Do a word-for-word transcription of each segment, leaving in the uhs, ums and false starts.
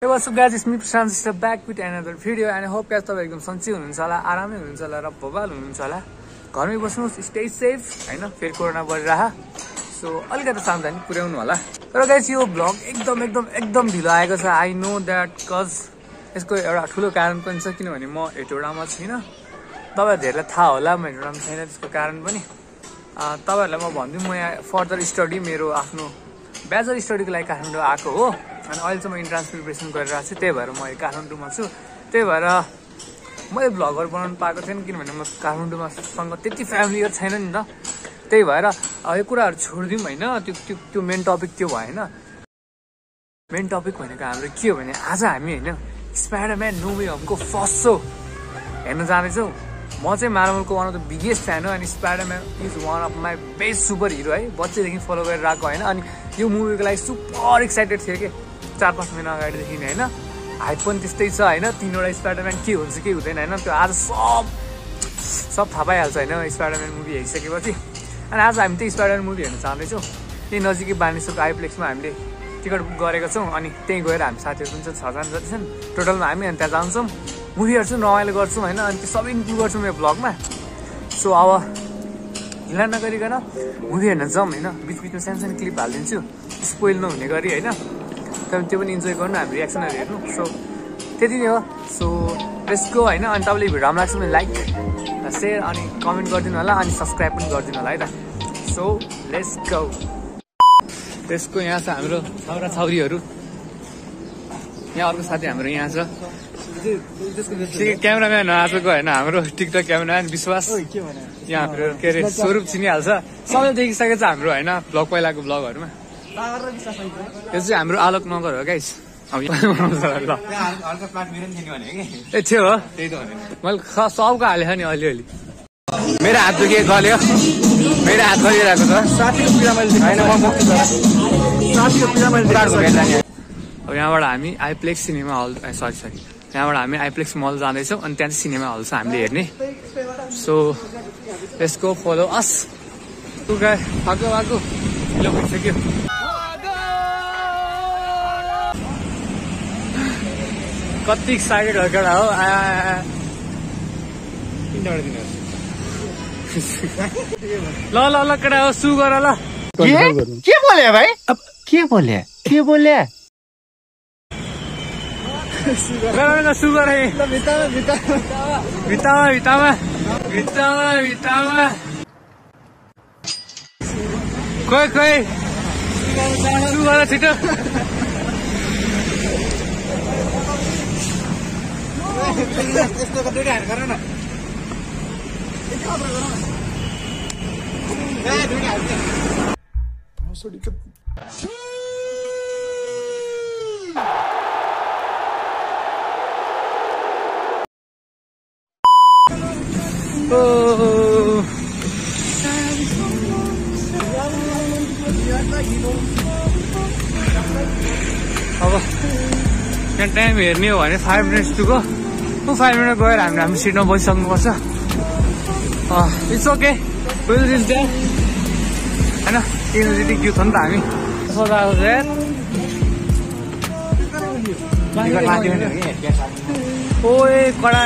Hey, what's up guys, it's me Prashant Sister back with another video and I hope guys तपाईहरु एकदम सन्चै हुनुहुन्छ होला, आरामै हुनुहुन्छ होला र भोबाल हुनुहुन्छ होला। घरमै बस्नुस्, stay safe हैन, फेरि कोरोना बढिरहा। सो अलिकति सावधानी पुर्याउनु होला। तर गाइस यो ब्लग एकदम एकदम एकदम ढिलो आएको छ। आई नो दैट कज यसको एउटा ठुलो कारण पनि छ किनभने म हेटौडामा छैन। तपाईहरु धेरैलाई थाहा होला म हेटौडामा छैन, त्यसको कारण पनि तपाईहरुलाई म भन्दिम म यहाँ फर्दर स्टडी मेरो आफ्नो ब्याचलर स्टडीको लागि काठमाडौँ आएको हो अनि अहिले चाहिँ म इन्ट्रान्स प्रिपरेसन गरिरहेको छु। त्यही भएर म काठमाडौँमा छु। त्यही भएर मैले भ्लगहरू बनाउनु पाएको थिएन किनभने म काठमाडौँमा सँग त्यति फ्यामिलियर छैन नि त। त्यही भएर यो कुराहरू छोडिदिउँ होइन। त्यो त्यो त्यो मेन टपिक त्यो भएन। मेन टपिक भनेको हाम्रो के हो भने आज हामी होइन स्पाइडरम्यान नो वे होमको फर्स्ट सो हेर्न जाँदैछौँ। म चाहिँ मार्भलको one of the biggest fan हो अनि Spiderman is one of my best super hero है। बच्चैदेखि फलो गरेर आएको होइन। अनि यो मुभीको लागि सुपर एक्साइटेड थियो कि चार पाँच महिना अगाडिदेखि होइन। हाइप पनि त्यस्तै छ होइन। तिनवटा स्पाइडरम्यान के हुन्छ के हुँदैन होइन, त्यो आज सब सब थाहा पाइहाल्छ होइन स्पाइडरम्यान मुभी हेरिसकेपछि। अनि आज हामी त्यही स्पाइडरम्यान मुभी हेर्न चाहँदैछौँ। त्यही नजिकै बानेश्वरको आइप्लेक्समा हामीले टिकट बुक गरेको छौँ अनि त्यहीँ गएर हामी साथीहरू पनि छ छजना जति छन् टोटलमा हामी अनि त्यहाँ जान्छौँ, मुभी हेर्छौँ, रमाइलो गर्छौँ होइन। अनि त्यो सबै इन्क्लुड गर्छौँ मेरो ब्लगमा। सो अब ढिला नगरिकन मुभी हेर्न जाउँ होइन। बिच बिचमा सानो सानो क्लिप हालिदिन्छु स्पोइल नहुने गरी होइन। तपाईँ त्यो पनि इन्जोय गर्नु, हाम्रो रियाक्सनहरू हेर्नु। सो त्यति नै हो। सो लेट्स गो होइन। अनि तपाईँले भिडियो राम्रो लाग्छ भने लाइक सेयर अनि कमेन्ट गरिदिनु होला अनि सब्सक्राइब पनि गरिदिनु होला है त। So let's go. त्यसको यहाँ छ हाम्रो छाउरा छाउरीहरू। यहाँ अर्को साथी हाम्रो यहाँ छ क्यामेराम्यान आजको होइन हाम्रो टिकटक क्यामेराम्यान विश्वास। यहाँ हाम्रो के अरे स्वरूप चिनिहाल्छ, सबैले देखिसकेको छ हाम्रो होइन ब्लग पहिलाको ब्लगहरूमा। यो चाहिँ हाम्रो आलोक नगर हो गाइस। अब ए थियो हो मैले सबको हालेको नि अलिअलि। मेरो हात दुखे गल्यो, मेरो हात गलिरहेको छ। अब यहाँबाट हामी Iplex cinema hall sorry sorry यहाँबाट हामी आइप्लेक्स मल जाँदैछौँ अनि त्यहाँ चाहिँ सिनेमा हल छ हामीले हेर्ने। सो यसको फलो अस फाको फाको ढिलो भइसक्यो। कति एक्साइटेड हो केटा हो। ल ल ल केटा हो सु गर ल। के बोले भाइ? अब के बोले के बोले सु गर भित्तामा भित्तामा भित्तामा भित्तामा भित्तामा खोइ खोइ सु गर छिटो। अब यहाँ टाइम हेर्ने हो भने फाइभ मिनट्स टुको फाइभ मिनट गएर हामी हाम्रो सिटमा बसिसक्नुपर्छ। It's okay will reach there होइन। एनर्जेटिक युथ हो नि त हामी। ओए कडा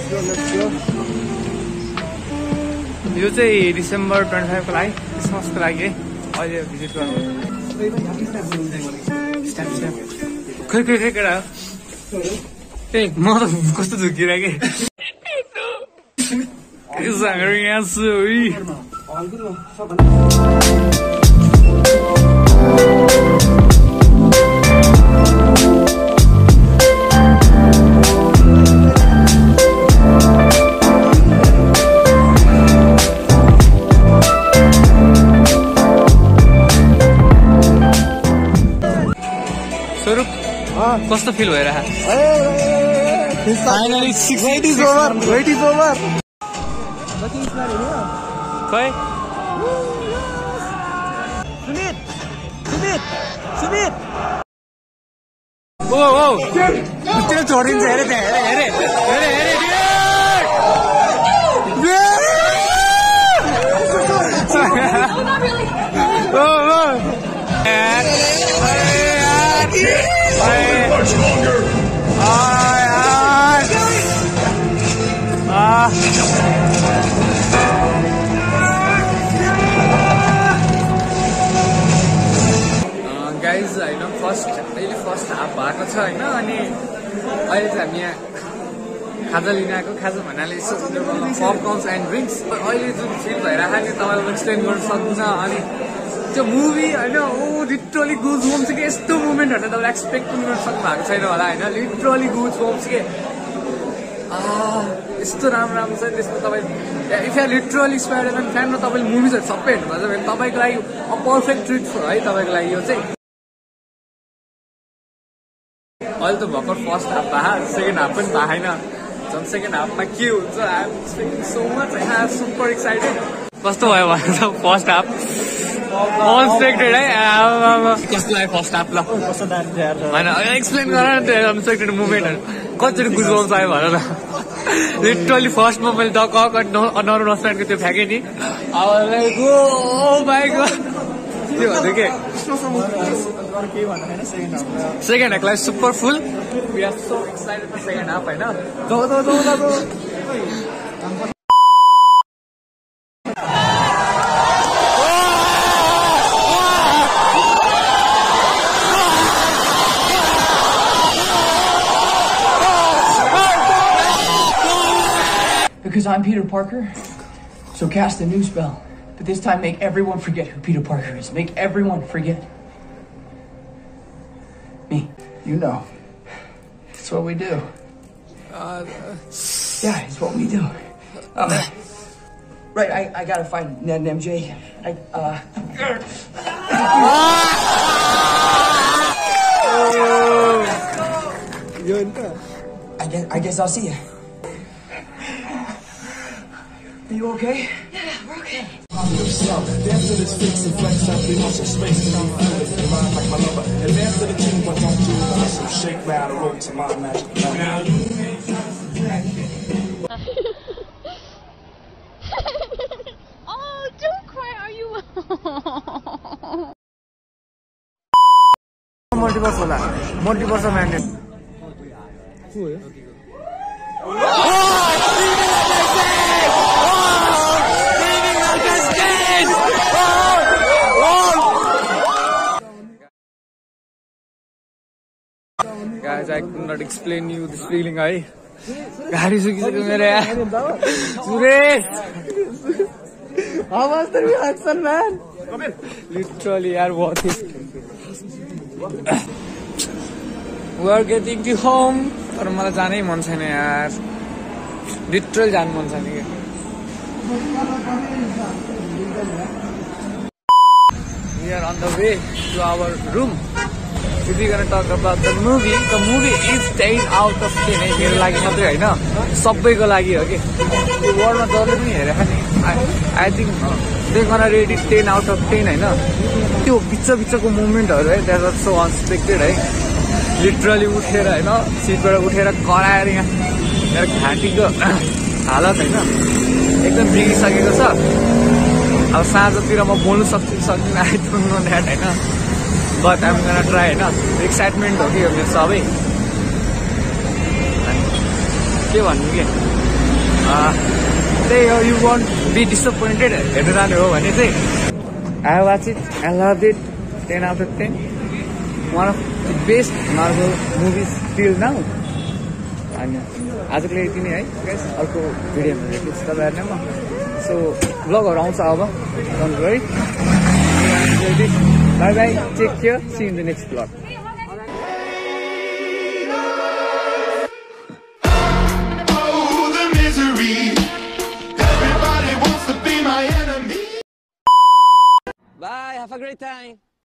यो चाहिँ डिसेम्बर ट्वेन्टी फाइभको लागि क्रिसमसको लागि अहिले भिजिट गर्नु। खै खै खै केटा ए म त कस्तो झुकिरहेको हाम्रो यहाँ छु। स्वरूप कस्तो फिल भइरह? Finally six wait is over wait is over खै सुमित सुमित सुमित ओ ओ त्यो छोडिन्छ हेरे त्यहाँ हेरे हेरे हेरे हेरे ओ ओ छ होइन अनि अहिले चाहिँ हामी यहाँ खाजा लिन आएको खाजा भन्नाले यसो पपकर्न्स एन्ड ड्रिङ्क्स अहिले जुन फिल भइरहेको नि तपाईँलाई एक्सप्लेन गर्न सक्दिनँ अनि त्यो मुभी होइन ओ लिटरली गुज होम्स कि यस्तो मुभमेन्टहरू तपाईँले एक्सपेक्ट पनि गर्न सक्नु भएको छैन होला होइन लिटरली गुज होम्स के यस्तो राम्रो राम्रो छ त्यसमा तपाईँ if you're literally Spiderman fan र तपाईँले मुभिजहरू सबै हेर्नुभएको छ भने तपाईँको लागि पर्फेक्ट ट्रिट है तपाईँको लागि यो चाहिँ अहिले त भर्खर फर्स्ट हाफ भएको सेकेन्ड हाफ पनि भएको छैन झन् सेकेन्ड हाफमा के हुन्छ I am expecting so much होइन आई एम सुपर एक्साइटेड कस्तो भयो भने त फर्स्ट हाफ अनएक्सपेक्टेड है कस्तो लाग्यो फर्स्ट हाफ ल होइन एक्सप्लेन गर न त्यो अनएक्सपेक्टेड मुभमेन्टहरू कसरी गुजबाउन्स आयो भन न लिटरली फर्स्टमा मैले डक नरु नस्ट्यान्डको त्यो फ्याँकेँ नि अब बाइक के भन्नु के सेकेन्ड हाफलाई super full we are so excited for second half होइन Because I'm Peter Parker, so cast a new spell. But this time make everyone forget who Peter Parker is. Make everyone forget. Me. You know. It's what we do. Uh, yeah, it's what we do. Um, right, I, I gotta find Ned and M J. I, uh... I guess, I guess I'll see you. Are you okay? Yeah, we're okay. Dance to this fix and flex up the ocean space to be fluid. Rhyme like my lover. And dance to the tune, but don't do the hustle. Shake, rattle, roll to my magic. Now you Oh, don't cry, are you? Multiverse होला multiverse mandate Guys, I could not explain you this feeling. I गाडी सुकिसक्यो मेरो यार Suresh How was the reaction, man? Literally, यार बहुत ही We are getting to home. तर मलाई जानै मन छैन यार लिटरली जानु मन छैन के We are on the way to our room. If we're gonna talk about the movie, the movie is ten out of ten. मेरो लागि मात्रै हैन सबैको लागि हो के यो वर्ल्डमा जसले पनि हेरेको नि I think they're gonna rate it ten out of ten हैन त्यो बिच बिचको मोमेन्टहरु है that was so unexpected है लिटरली उठेर हैन सिटबाट उठेर कराएर यहाँ मेरो घाँटीको हालत हैन एकदम बिग्रिसकेको छ अब साँझतिर म बोल्नु सक्छु सक्दिन आई डोन्ट नो दैट हैन बट आइम गोना ट्राई हैन एक्साइटमेन्ट हो कि यो मेरो सबै के भन्नु के त्यही हो यु वन्ट बी डिसअपोइन्टेड हेर्नु जाने हो भने चाहिँ I watch it I love it ten out of ten one of the best Marvel movies till now अनि आजको लागि यति नै है गाइस अर्को भिडियोमा भेट्छु तपाईहरुले म सो भ्लगहरु आउँछ अब don't worry bye bye take care see in the next vlog Bye, have a great time.